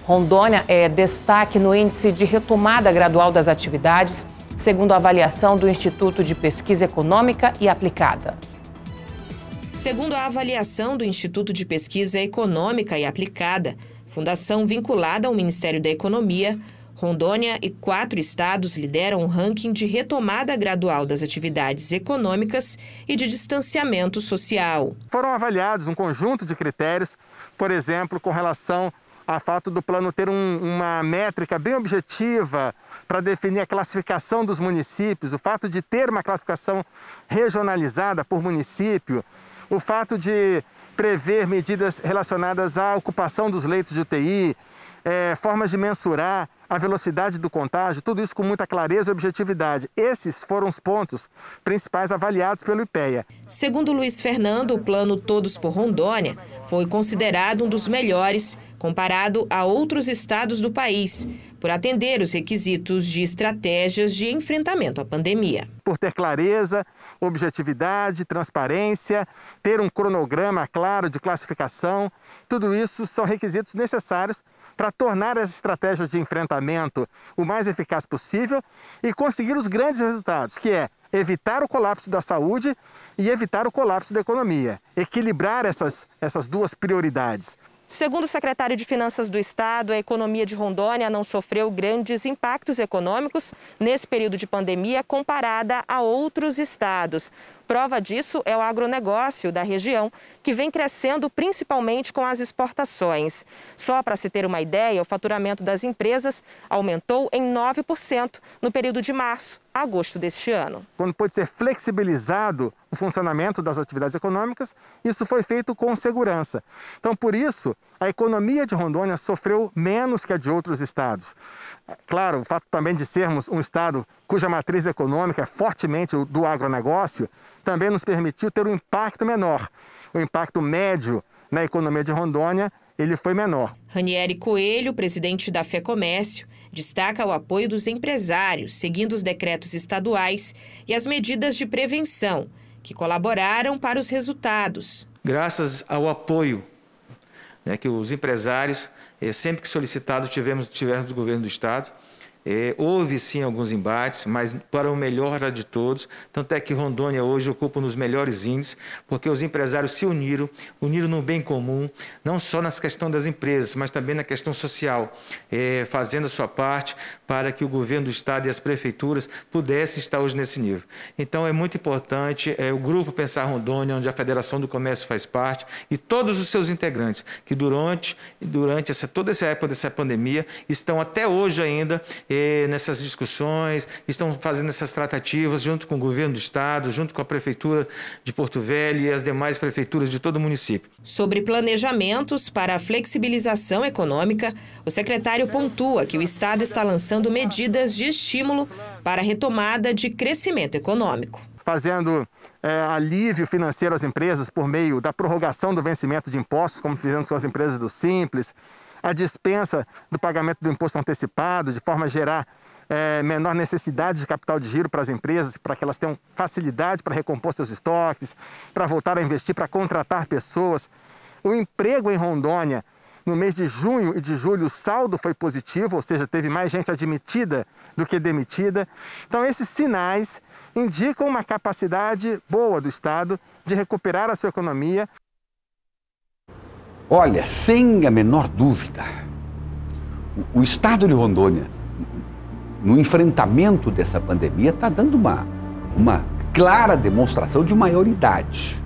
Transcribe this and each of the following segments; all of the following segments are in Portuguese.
Rondônia é destaque no índice de retomada gradual das atividades, segundo a avaliação do Instituto de Pesquisa Econômica e Aplicada. Segundo a avaliação do Instituto de Pesquisa Econômica e Aplicada, fundação vinculada ao Ministério da Economia, Rondônia e 4 estados lideram o ranking de retomada gradual das atividades econômicas e de distanciamento social. Foram avaliados um conjunto de critérios, por exemplo, com relação ao fato do plano ter uma métrica bem objetiva para definir a classificação dos municípios, o fato de ter uma classificação regionalizada por município, o fato de prever medidas relacionadas à ocupação dos leitos de UTI, formas de mensurar a velocidade do contágio, tudo isso com muita clareza e objetividade. Esses foram os pontos principais avaliados pelo IPEA. Segundo Luiz Fernando, o plano Todos por Rondônia foi considerado um dos melhores comparado a outros estados do país, por atender os requisitos de estratégias de enfrentamento à pandemia. Por ter clareza, objetividade, transparência, ter um cronograma claro de classificação, tudo isso são requisitos necessários para tornar as estratégias de enfrentamento o mais eficaz possível e conseguir os grandes resultados, que é evitar o colapso da saúde e evitar o colapso da economia. Equilibrar essas duas prioridades. Segundo o secretário de Finanças do Estado, a economia de Rondônia não sofreu grandes impactos econômicos nesse período de pandemia comparada a outros estados. Prova disso é o agronegócio da região, que vem crescendo principalmente com as exportações. Só para se ter uma ideia, o faturamento das empresas aumentou em 9% no período de março a agosto deste ano. Quando pode ser flexibilizado o funcionamento das atividades econômicas, isso foi feito com segurança. Então, por isso, a economia de Rondônia sofreu menos que a de outros estados. Claro, o fato também de sermos um estado cuja matriz econômica é fortemente do agronegócio, também nos permitiu ter um impacto menor. O impacto médio na economia de Rondônia, ele foi menor. Ranieri Coelho, presidente da FEComércio, destaca o apoio dos empresários, seguindo os decretos estaduais e as medidas de prevenção, que colaboraram para os resultados. Graças ao apoio que os empresários, sempre que solicitado, tivemos do governo do estado, houve sim alguns embates, mas para o melhor de todos, tanto é que Rondônia hoje ocupa nos melhores índices, porque os empresários se uniram no bem comum, não só na questão das empresas, mas também na questão social, fazendo a sua parte para que o governo do estado e as prefeituras pudessem estar hoje nesse nível. Então é muito importante o Grupo Pensar Rondônia, onde a Federação do Comércio faz parte, e todos os seus integrantes, que durante toda essa época dessa pandemia, estão até hoje ainda nessas discussões, estão fazendo essas tratativas junto com o governo do estado, junto com a prefeitura de Porto Velho e as demais prefeituras de todo o município. Sobre planejamentos para a flexibilização econômica, o secretário pontua que o estado está lançando medidas de estímulo para a retomada de crescimento econômico. Fazendo alívio financeiro às empresas por meio da prorrogação do vencimento de impostos, como fizemos com as empresas do Simples, a dispensa do pagamento do imposto antecipado, de forma a gerar menor necessidade de capital de giro para as empresas, para que elas tenham facilidade para recompor seus estoques, para voltar a investir, para contratar pessoas. O emprego em Rondônia, no mês de junho e de julho, o saldo foi positivo, ou seja, teve mais gente admitida do que demitida. Então, esses sinais indicam uma capacidade boa do Estado de recuperar a sua economia. Olha, sem a menor dúvida, o estado de Rondônia, no enfrentamento dessa pandemia, está dando uma clara demonstração de maioridade.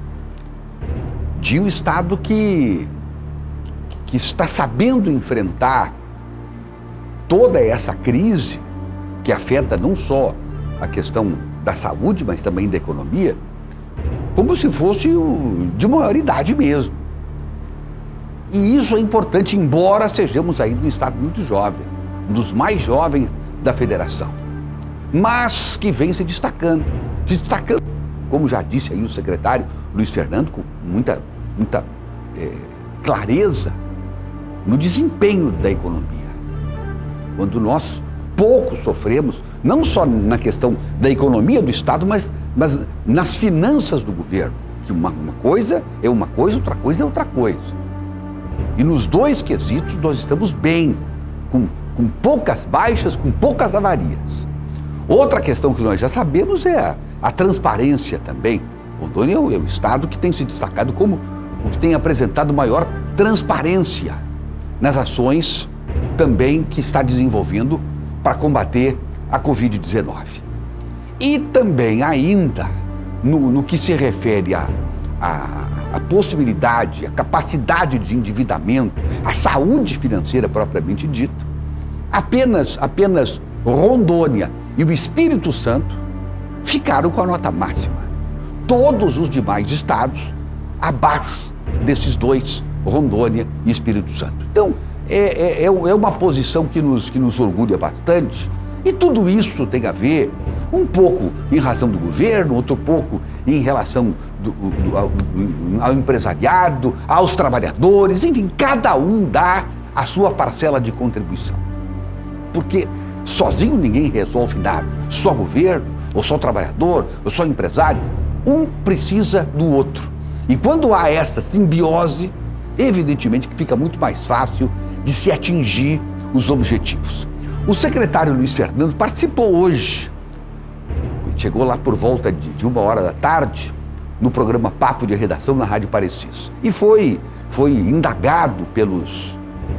De um estado que está sabendo enfrentar toda essa crise que afeta não só a questão da saúde, mas também da economia, como se fosse de maioridade mesmo. E isso é importante, embora sejamos ainda um estado muito jovem, um dos mais jovens da federação, mas que vem se destacando, como já disse aí o secretário Luiz Fernando, com muita clareza no desempenho da economia. Quando nós pouco sofremos, não só na questão da economia do estado, mas nas finanças do governo, que uma coisa é uma coisa, outra coisa é outra coisa. E nos dois quesitos nós estamos bem, com poucas baixas, com poucas avarias. Outra questão que nós já sabemos é a transparência também. Rondônia é o estado que tem se destacado como o que tem apresentado maior transparência nas ações também que está desenvolvendo para combater a Covid-19. E também ainda no que se refere à possibilidade, à capacidade de endividamento, à saúde financeira propriamente dita, apenas Rondônia e o Espírito Santo ficaram com a nota máxima. Todos os demais estados abaixo desses dois, Rondônia e Espírito Santo. Então, é uma posição que nos orgulha bastante. E tudo isso tem a ver um pouco em razão do governo, outro pouco em relação ao empresariado, aos trabalhadores, enfim, cada um dá a sua parcela de contribuição. Porque sozinho ninguém resolve nada, só governo, ou só trabalhador, ou só empresário, um precisa do outro. E quando há essa simbiose, evidentemente que fica muito mais fácil de se atingir os objetivos. O secretário Luiz Fernando participou hoje, chegou lá por volta de 13h, no programa Papo de Redação na Rádio Parecis. E foi indagado pelos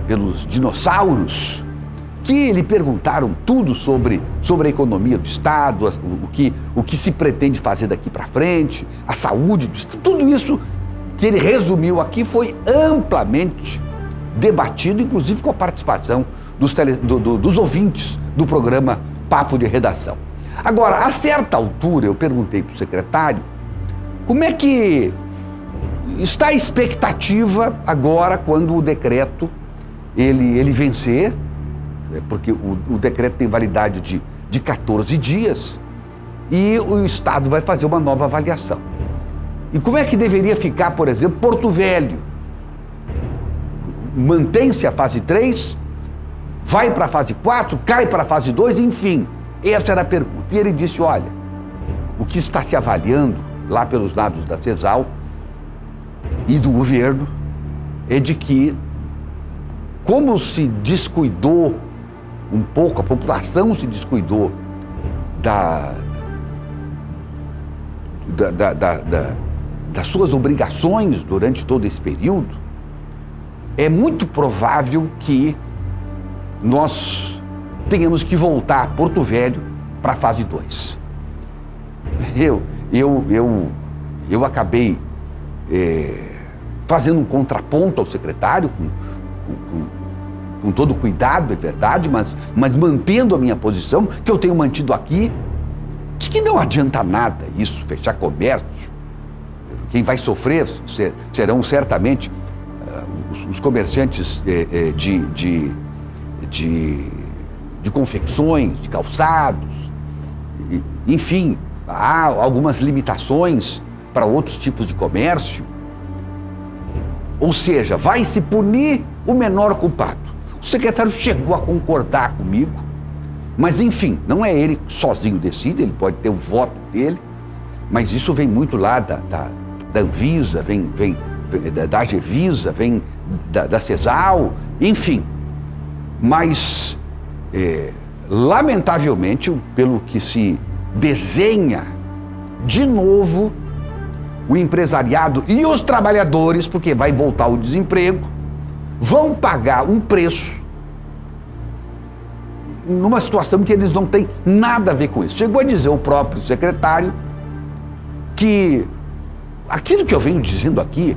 dinossauros que lhe perguntaram tudo sobre a economia do Estado, o que se pretende fazer daqui para frente, a saúde do Estado. Tudo isso que ele resumiu aqui foi amplamente debatido, inclusive com a participação dos ouvintes do programa Papo de Redação. Agora, a certa altura, eu perguntei para o secretário como é que está a expectativa agora quando o decreto ele vencer, porque o decreto tem validade de 14 dias e o Estado vai fazer uma nova avaliação. E como é que deveria ficar, por exemplo, Porto Velho? Mantém-se a fase 3, vai para a fase 4, cai para a fase 2, enfim. Essa era a pergunta. E ele disse, olha, o que está se avaliando lá pelos lados da CESAL e do governo é de que, como se descuidou um pouco, a população se descuidou das suas obrigações durante todo esse período, é muito provável que nós tenhamos que voltar a Porto Velho para a fase 2. Eu acabei fazendo um contraponto ao secretário, com todo cuidado, é verdade, mas mantendo a minha posição, que eu tenho mantido aqui, de que não adianta nada isso, fechar comércio. Quem vai sofrer serão certamente os comerciantes de confecções, de calçados, enfim, há algumas limitações para outros tipos de comércio. Ou seja, vai se punir o menor culpado. O secretário chegou a concordar comigo, mas enfim, não é ele sozinho decide, ele pode ter o voto dele, mas isso vem muito lá da Anvisa, vem da Agevisa, vem da CESAL, enfim. Mas, lamentavelmente, pelo que se desenha, de novo, o empresariado e os trabalhadores, porque vai voltar o desemprego, vão pagar um preço numa situação que eles não têm nada a ver com isso. Chegou a dizer o próprio secretário que aquilo que eu venho dizendo aqui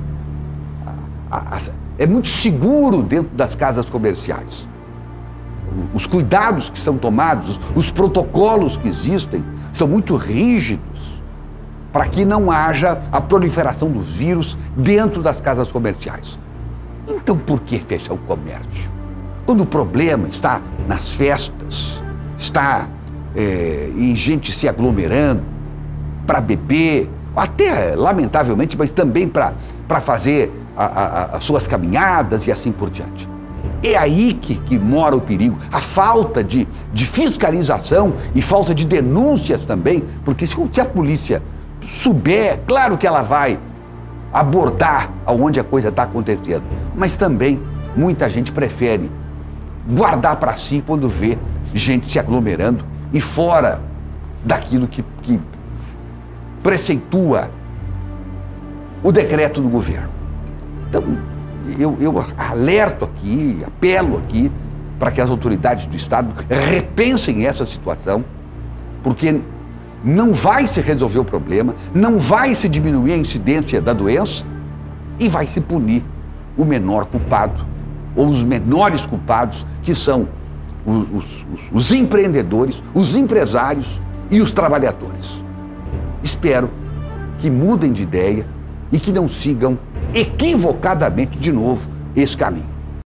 é muito seguro dentro das casas comerciais. Os cuidados que são tomados, os protocolos que existem, são muito rígidos para que não haja a proliferação dos vírus dentro das casas comerciais. Então, por que fechar o comércio? Quando o problema está nas festas, está em gente se aglomerando para beber, até lamentavelmente, mas também para fazer as suas caminhadas e assim por diante. É aí que mora o perigo, a falta de fiscalização e falta de denúncias também, porque se a polícia souber, claro que ela vai abordar aonde a coisa está acontecendo, mas também muita gente prefere guardar para si quando vê gente se aglomerando e fora daquilo que preceitua o decreto do governo. Então, eu alerto aqui, apelo aqui para que as autoridades do Estado repensem essa situação, porque não vai se resolver o problema, não vai se diminuir a incidência da doença e vai se punir o menor culpado ou os menores culpados, que são os empreendedores, os empresários e os trabalhadores. Espero que mudem de ideia e que não sigam equivocadamente de novo esse caminho.